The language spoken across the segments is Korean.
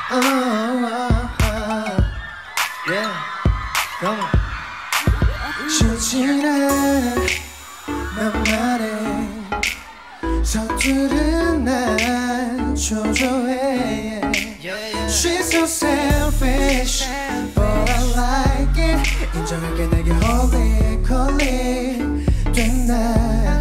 Yeah, come on. 좋진 않아 너만의 서투른 난 초조해. She's so selfish but I like it. 인정할게 내게 holy calling 됐나.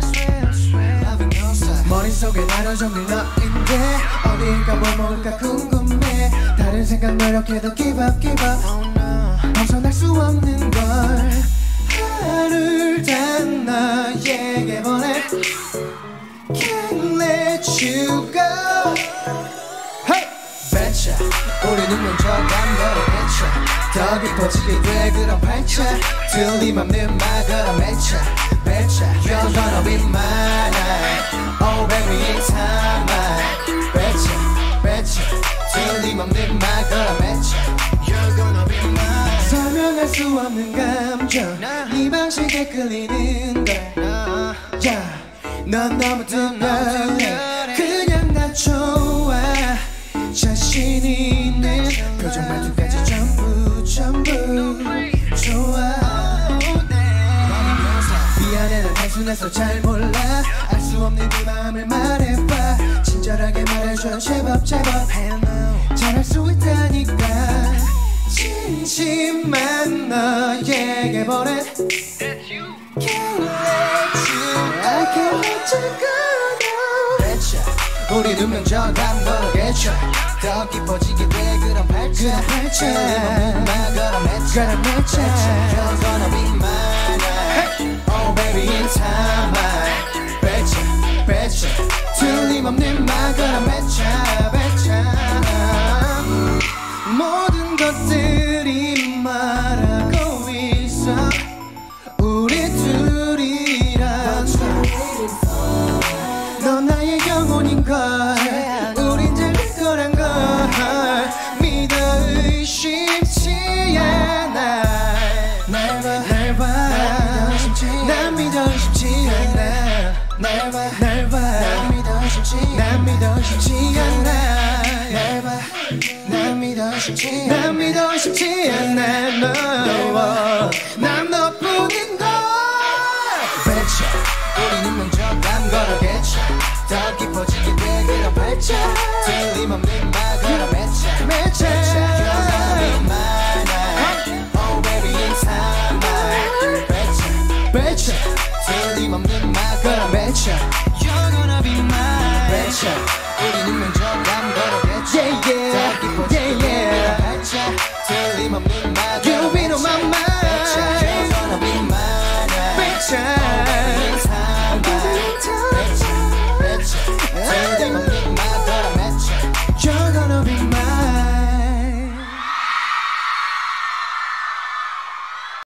머릿속에 나눠 정리 너인데 어딜까 뭘 먹을까 궁금해. 다른 생각 노력해도 give up 벗어날 수 없는 걸. 하루를 다 너에게 보내. Can't let you go. Hey! 배차 우리는 먼저 감동했죠. 더 깊어지게 돼 그런 발차. 틀림없는 말 그런 매차. You're gonna be mine. Oh baby it's time. 배차 틀림없는 말 그런 매차. You're gonna be mine. 설명할 수 없는 감정 네 방식에 끌리는 걸. 넌 너무 특별해. 그냥 나 좋아. 자신 있는 표정 말투까지 전부 좋아. 미안해 난 단순해서 잘 몰라. 알 수 없는 네 마음을 말해봐. 친절하게 말해줘 제법 잘할 수 있다니까. 진심만 너에게 보내. Can't let you, I can't let you go. 배차 우리 두 명 저 감동하겠죠. 더 깊어지게 돼 그런 발차. 틀림없는 말 그런 매차. You're gonna be mine. Oh baby in time. 배차 틀림없는 말 그런 매차. 모든 것들이 말하고 있어. 우리 둘이라서. 넌 나의 영혼인걸. 우린 잘 될 거란 걸 믿어 의심치 않아. 난 믿어 의심치 않아. 난 믿어 의심치 않아. 난 믿어 의심치 않아. No. 난 너뿐인걸. 배차 우리는 먼저 감 걸어겠죠. 더 깊어지게 돼 그런 발차. 틀림없는 말 그런 매차. You're gonna be mine. Oh baby in time. 배차 틀림없는 말 그런 매차. You're gonna be mine. 배차